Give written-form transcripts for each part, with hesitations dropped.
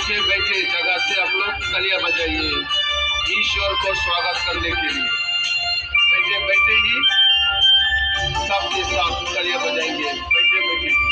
बैठे बैठे जगह से आप लोग तालियां बजाइए ईश्वर को स्वागत करने के लिए। बैठे बैठे ही सबके साथ तालियां बजाएंगे बैठे बैठे ही।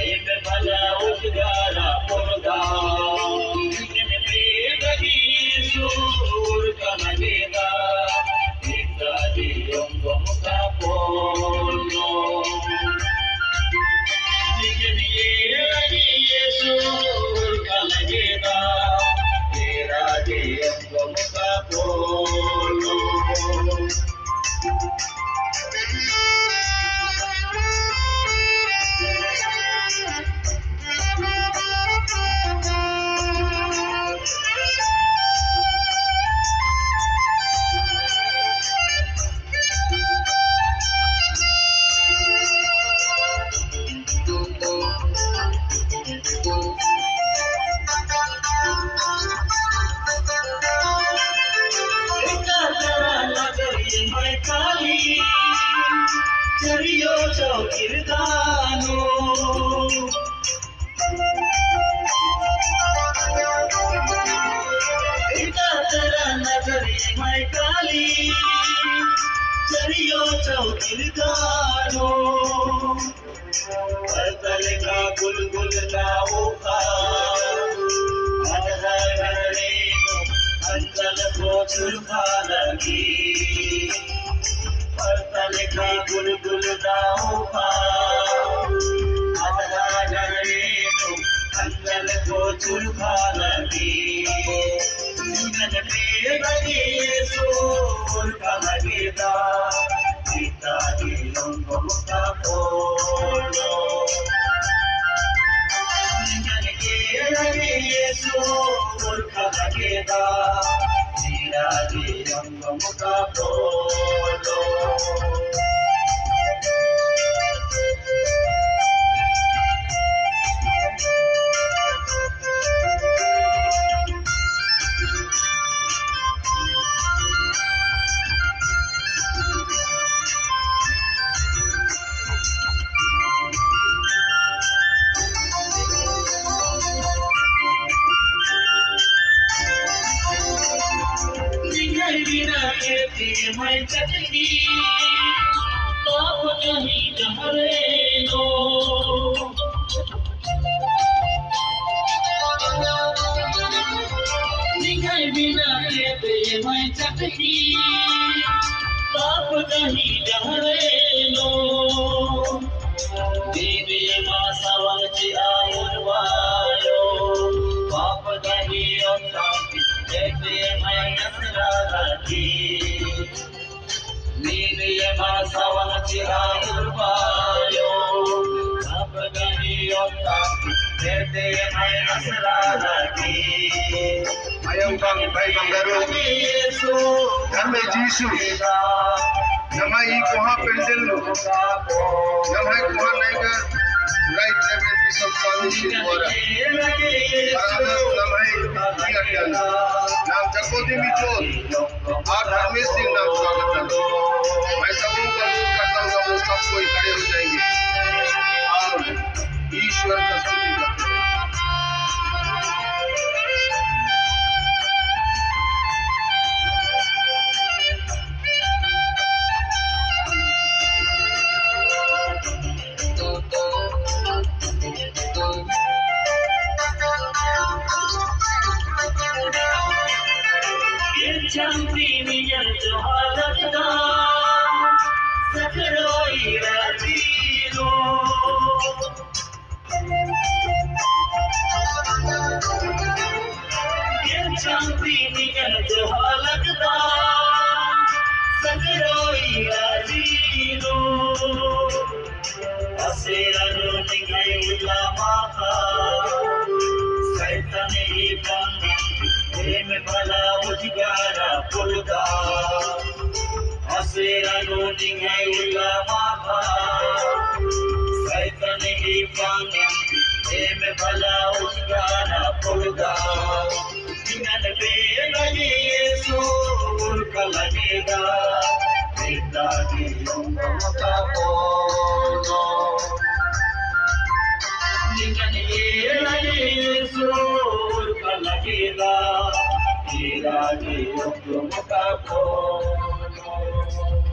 Eme bala ujgara porga Eme pedagi sur kalageda Ita di ongo kapolo Eme pedagi sur kalageda Ita di ongo kapolo Chariyo chowkirdano Ita tara nagari mai kali Chariyo chowkirdano Partale ka gulgul ka uka Adhagare anjal ko churka lagi Partale ka gulgul ka uka Adhagare anjal ko churka lagi Ngan pe bagi sur ka lagida Kita di lombo ka polo Ngan ke bagi sur ka lagida Kita di lombo ka polo mai chakni top kahi jahre no nikai bina kete mai chakni top kahi jahre no dine ma savanchi ayurvayo pap kahi ottaki kete mai nasrati Nini masawanchi ayurvayo Apagani ottaki Tete mai asralaki Ayam bang bhai bangaru घर में जीसु नमाई कोहा पेंडल नमाई कोहा नहीं कर right level की सब स्वामी द्वारा नमाई किया गया नाम जगोदी मिचोर और धर्मेश सिंह नाम स्वागत है मैं सबों का अनुरोध करता हूँ वो सब कोई खड़े हो जाएंगे और ईश्वर का स्तुति करते हैं Chanti niyan johalakda sakroi razilo Chanti niyan johalakda sakroi razilo Asiranu nigai ulama saitani pangi Eme bala ujgara porga Asiranu ningai ulama saitani pangi Eme bala ujgara porga Ngan pe bagi sur kalageda Ita di lombo ka polo Ngan pe bagi sur kalageda Ira di lombo ka polo